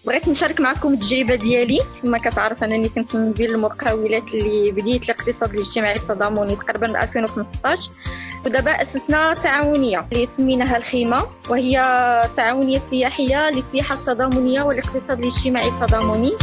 بغيت نشارك معكم التجربه ديالي. كما كتعرف انني كنت من بين المقاولات اللي بديت الاقتصاد الاجتماعي التضامني تقريبا 2015، ودابا اسسنا تعاونيه اللي سميناها الخيمه، وهي تعاونيه سياحيه للسياحه التضامنيه والاقتصاد الاجتماعي التضامني.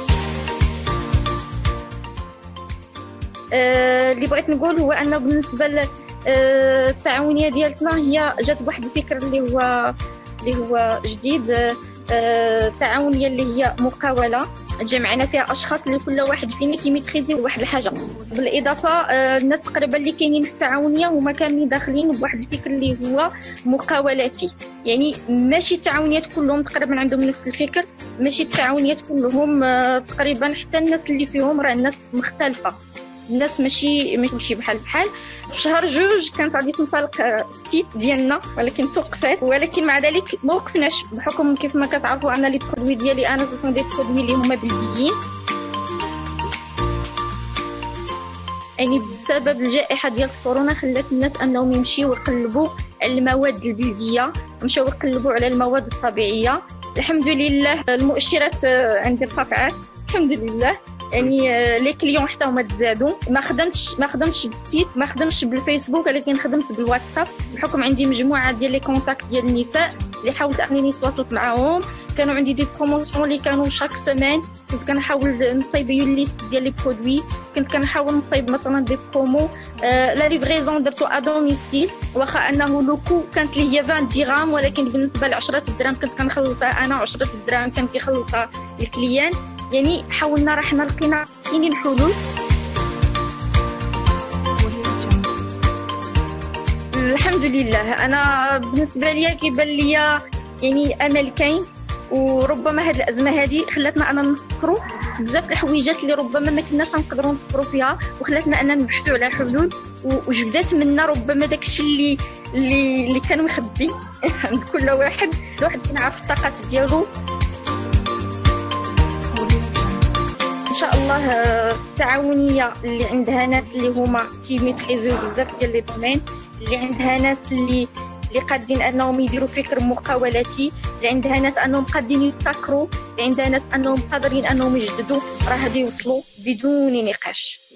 اللي بغيت نقول هو ان بالنسبه التعاونيه ديالتنا هي جات بواحد الفكر اللي هو جديد. تعاونيه اللي هي مقاوله جمعنا فيها اشخاص اللي كل واحد فينا كيميتريزي واحد الحاجه. بالاضافه الناس تقريبا اللي كاينين في التعاونيه هما كاملين داخلين بواحد الفكر اللي هو مقاولاتي، يعني ماشي التعاونيات كلهم تقريبا عندهم نفس الفكر، ماشي التعاونيات كلهم تقريبا، حتى الناس اللي فيهم راه الناس مختلفه، الناس ماشي بحال. في شهر جوج كانت غادي تنطلق السيت ديالنا ولكن توقفات، ولكن مع ذلك ما وقفناش بحكم كيف ما كتعرفوا ان لي برودوي ديالي انا سون دي برودوي اللي هما بلديين. يعني بسبب الجائحه ديال كورونا خلات الناس انهم يمشيو يقلبوا على المواد البلديه، مشاو يقلبوا على المواد الطبيعيه. الحمد لله المؤشرات عندي ارتفعت الحمد لله، يعني لي كليون حتى هما تزادوا. ما خدمتش بالسيت، ما خدمتش بالفيسبوك، ولكن خدمت بالواتساب بحكم عندي مجموعه ديال لي كونتاكت ديال النساء اللي حاولت انني تواصلت معاهم. كانوا عندي دي بروموسيون اللي كانوا شاك سيمين كنت كنحاول نصايب ليست ديال لي برودوي، كنت كنحاول نصايب مثلا دي برومو. لا ليفريزون درتو ا دوميسيل، واخا انه لوكو كانت لي هي 20 درهم، ولكن بالنسبه ل 10 دراهم كنت كنخلصها انا و10 دراهم كان كيخلصها الكليان. يعني حاولنا راه حنا لقينا كاينين حلول. الحمد لله انا بالنسبه ليا كيبان ليا يعني امل كاين، وربما هذه الازمه هذه خلاتنا انا نفكروا في بزاف الحويجات اللي ربما ما كناش نقدروا نفكروا فيها، وخلاتنا اننا نبحثوا على حلول. وجبدات منا ربما داكشي اللي كان مخبي عند كل واحد فينا عارف الطاقات ديالو. ان شاء الله التعاونيه اللي عندها ناس اللي هما كيميتريزيو بزاف ديال لي دومين، اللي عندها ناس اللي قادين انهم يديروا فكر مقاولاتي، اللي عندها ناس انهم قادين يبتكروا، اللي عندها ناس انهم قادرين انهم يجددوا، راه غادي يوصلوا بدون نقاش.